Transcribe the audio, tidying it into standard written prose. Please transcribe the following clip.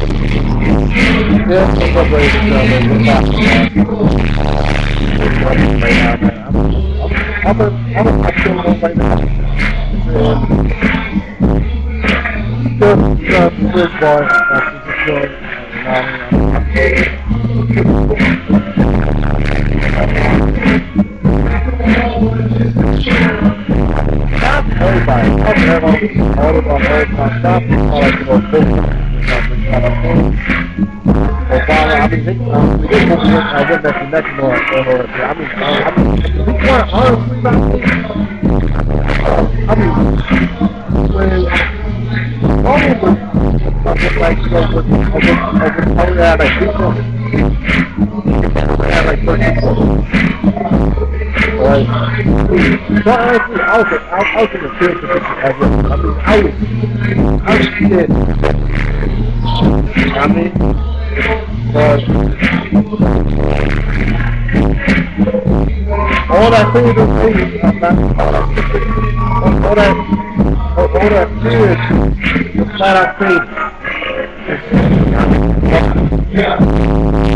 Yeah, I'm gonna wait right now, man. I'm still on right now. Just big boy. That's just going. Stop everybody. Stop everyone. All of them. Stop. All like to go business. Obama, I mean, they went back to next month. It's not honestly about me. When all of the like, over had like people, had like 30 people. Right? So honestly, I was in the field position ever. I was shit. I mean, but all that food is food. I'm not, all that food is flat out food.